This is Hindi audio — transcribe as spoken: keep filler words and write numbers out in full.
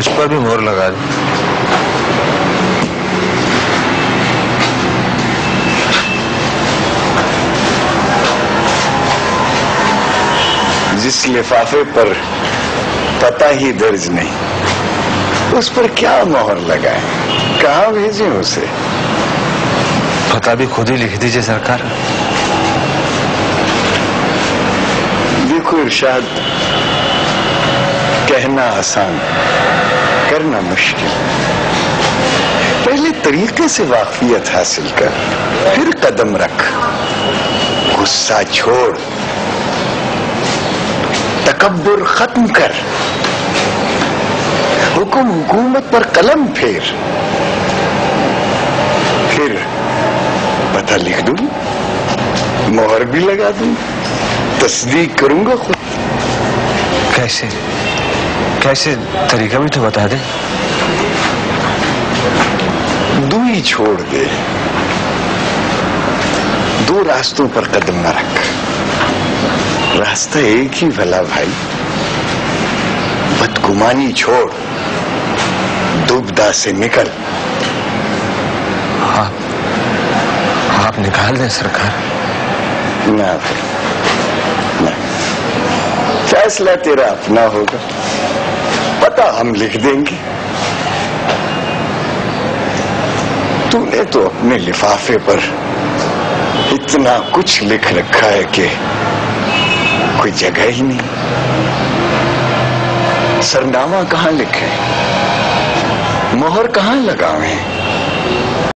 मुझ पर भी मोहर लगा दी। जिस लिफाफे पर पता ही दर्ज नहीं, उस पर क्या मोहर लगाए, कहाँ भेजें उसे? पता भी खुद ही लिख दीजिए सरकार। देखो इरशाद, कहना आसान, करना मुश्किल। पहले तरीके से वाकफियत हासिल कर, फिर कदम रख। गुस्सा छोड़, तकब्बुर खत्म कर, हुक्म हुकूमत पर कलम फेर, फिर पता लिख दूं, मोहर भी लगा दूं, तस्दीक करूंगा खुद। कैसे कैसे तरीका भी तो बता दे। दूरी छोड़ दे, दो रास्तों पर कदम न रख, रास्ता एक ही भला भाई। बदगुमानी छोड़, दुबदा से निकल। आप आप निकाल दें सरकार। ना ना, फैसला तेरा अपना होगा, पता हम लिख देंगे। तूने तो अपने लिफाफे पर इतना कुछ लिख रखा है कि कोई जगह ही नहीं। सरनामा कहाँ लिखे, मोहर कहाँ लगावें?